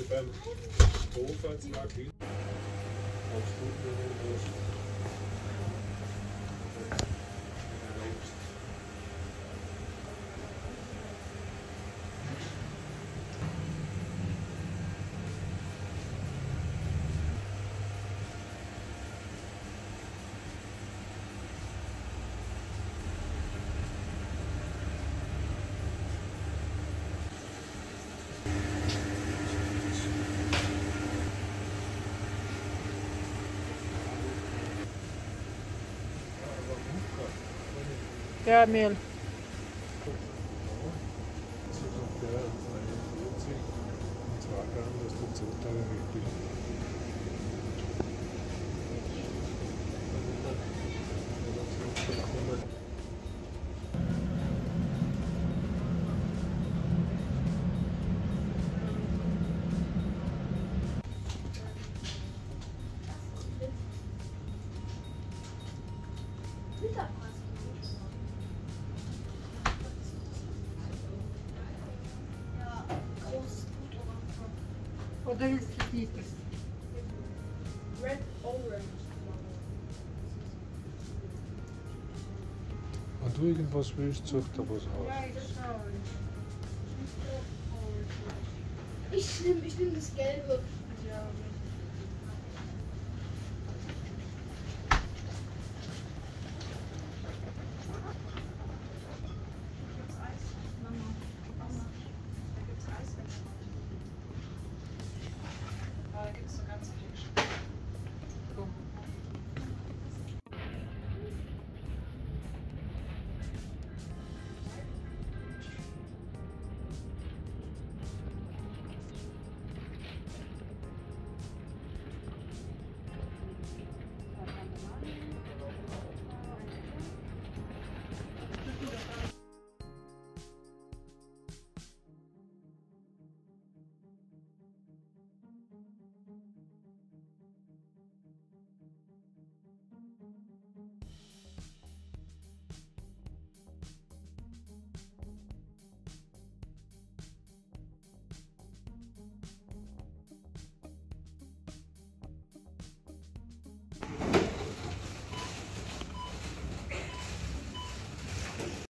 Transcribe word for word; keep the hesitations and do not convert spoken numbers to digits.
beim Hofer zwei Kinder. Auf Stunden in Ja, Mehl. Oder ist es dieses? Red Orange. Wenn du irgendwas willst, such dir was aus. Ja, das schaue ich. Ich nehme ich nehm das Gelbe. Ja.